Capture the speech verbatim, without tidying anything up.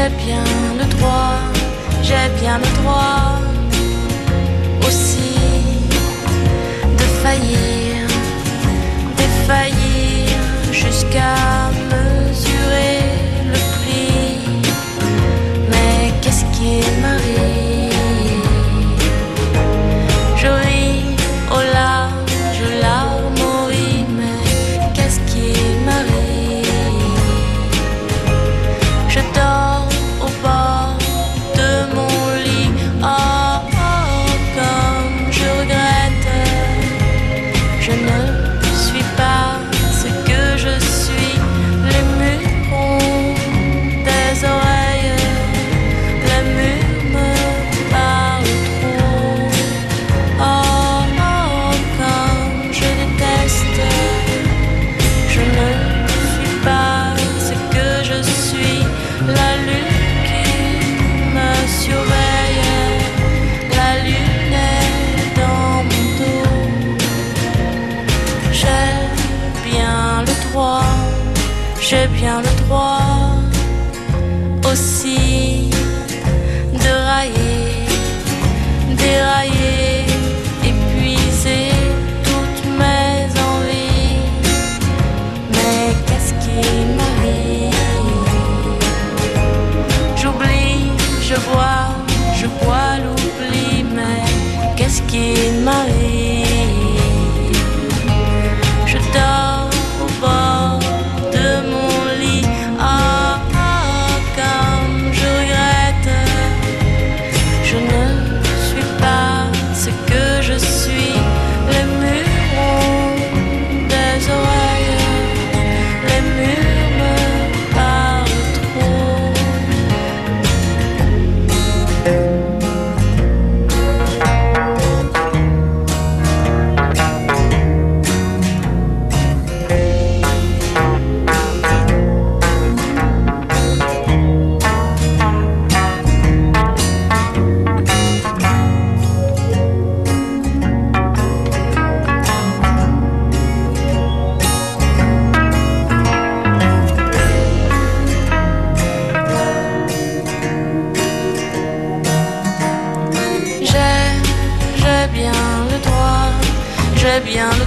J'ai bien le droit, j'ai bien le droit aussi de faillir, défaillir jusqu'à mesurer le prix. Mais qu'est-ce qui m'arrive? Je ris aux larmes, je larme au riz, mais qu'est-ce qui m'arrive? Je dors au bord de mon lit, oh, oh, comme je regrette. Je ne suis pas ce que je suis. Les murs ont des oreilles, les murs me parlent trop. Oh, oh, comme je déteste. Je ne suis pas ce que je suis. La lune qui me surveille, la lune est dans mon dos. J'ai bien le droit, j'ai bien le droit aussi de railler, dérailler, épuiser toutes mes envies. Mais qu'est-ce qui m'arrive? J'oublie, je bois, je bois l'oubli, mais qu'est-ce qui m'arrive? Je dors au bord de mon lit, ah, ah, comme je regrette. Je ne suis pas ce que je suis. Les murs ont des oreilles, les murs me parlent trop. J'ai, j'ai bien le droit, j'ai bien le